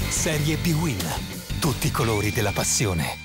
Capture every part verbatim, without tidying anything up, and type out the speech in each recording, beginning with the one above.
Serie B-Win. Tutti i colori della passione.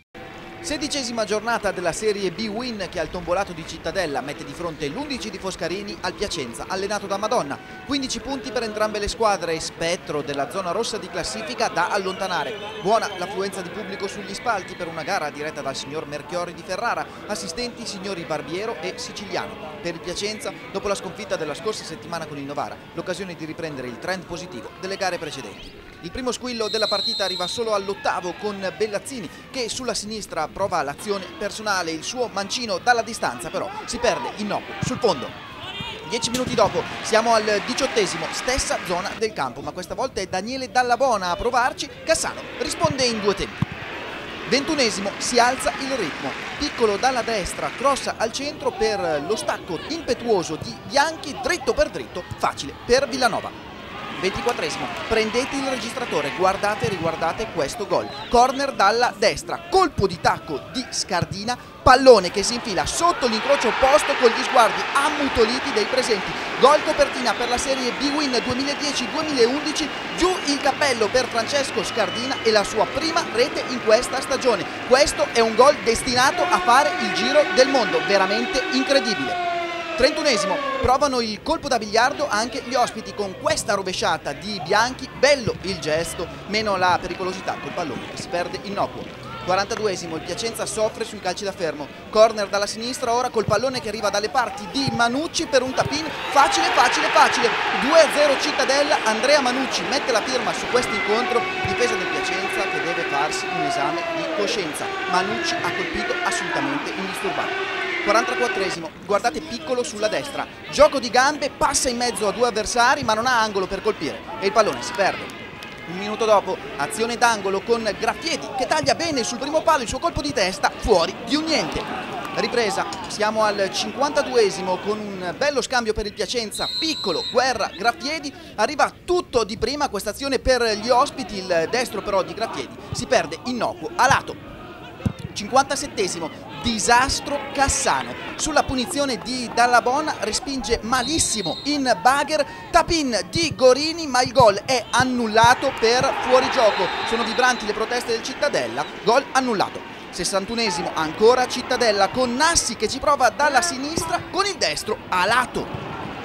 Sedicesima giornata della Serie B-Win che al tombolato di Cittadella mette di fronte l'undici di Foscarini al Piacenza, allenato da Madonna. quindici punti per entrambe le squadre, spettro della zona rossa di classifica da allontanare. Buona l'affluenza di pubblico sugli spalti per una gara diretta dal signor Merchiori di Ferrara, assistenti signori Barbiero e Siciliano. Per il Piacenza, dopo la sconfitta della scorsa settimana con il Novara, l'occasione di riprendere il trend positivo delle gare precedenti. Il primo squillo della partita arriva solo all'ottavo con Bellazzini che sulla sinistra prova l'azione personale, il suo mancino dalla distanza però si perde innocuo sul fondo. Dieci minuti dopo siamo al diciottesimo, stessa zona del campo, ma questa volta è Daniele Dallabona a provarci. Cassano risponde in due tempi. ventunesimo, si alza il ritmo, Piccolo dalla destra, cross al centro per lo stacco impetuoso di Bianchi, dritto per dritto, facile per Villanova. ventiquattresimo, prendete il registratore, guardate e riguardate questo gol. Corner dalla destra, colpo di tacco di Scardina, pallone che si infila sotto l'incrocio opposto con gli sguardi ammutoliti dei presenti. Gol copertina per la Serie B-Win duemiladieci duemilaundici, giù il cappello per Francesco Scardina e la sua prima rete in questa stagione. Questo è un gol destinato a fare il giro del mondo, veramente incredibile. trentunesimo, provano il colpo da biliardo anche gli ospiti con questa rovesciata di Bianchi, bello il gesto, meno la pericolosità col pallone che si perde innocuo. quarantaduesimo, il Piacenza soffre sui calci da fermo, corner dalla sinistra ora col pallone che arriva dalle parti di Manucci per un tap-in facile facile facile, due a zero Cittadella, Andrea Manucci mette la firma su questo incontro, difesa del Piacenza che deve farsi un esame di coscienza, Manucci ha colpito assolutamente indisturbato. quarantaquattresimo, guardate Piccolo sulla destra, gioco di gambe, passa in mezzo a due avversari ma non ha angolo per colpire e il pallone si perde. Un minuto dopo, azione d'angolo con Graffieti che taglia bene sul primo palo, il suo colpo di testa fuori di un niente. Ripresa, siamo al cinquantaduesimo con un bello scambio per il Piacenza, Piccolo, Guerra, Graffiedi, arriva tutto di prima questa azione per gli ospiti, il destro però di Graffiedi si perde innocuo a lato. cinquantasettesimo, disastro Cassano, sulla punizione di Dallabona respinge malissimo in bagger, tap-in di Gorini ma il gol è annullato per fuorigioco, sono vibranti le proteste del Cittadella, gol annullato. sessantunesimo, ancora Cittadella con Nassi che ci prova dalla sinistra con il destro a lato.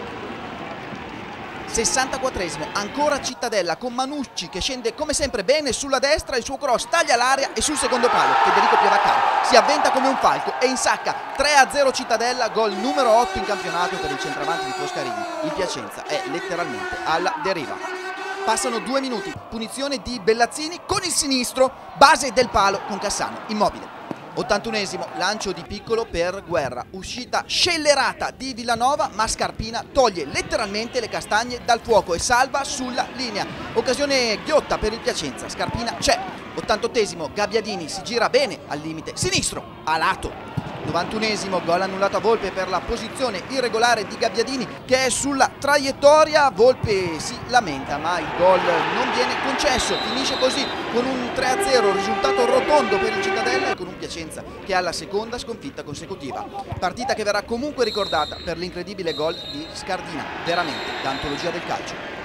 sessantaquattresimo, ancora Cittadella con Manucci che scende come sempre bene sulla destra, il suo cross taglia l'area e sul secondo palo Federico Piavaccaro si avventa come un falco e insacca. Tre a zero Cittadella, gol numero otto in campionato per il centravanti di Foscarini. Il Piacenza è letteralmente alla deriva. Passano due minuti, punizione di Bellazzini con il sinistro, base del palo con Cassano immobile. ottantunesimo, lancio di Piccolo per Guerra, uscita scellerata di Villanova ma Scarpina toglie letteralmente le castagne dal fuoco e salva sulla linea. Occasione ghiotta per il Piacenza, Scarpina c'è. ottantottesimo, Gabbiadini si gira bene al limite sinistro, a lato. novantunesimo, gol annullato a Volpe per la posizione irregolare di Gabbiadini che è sulla traiettoria, Volpe si lamenta ma il gol non viene concesso, finisce così con un tre a zero, risultato rotondo per il Cittadella e con un Piacenza che ha la seconda sconfitta consecutiva. Partita che verrà comunque ricordata per l'incredibile gol di Scardina, veramente d'antologia del calcio.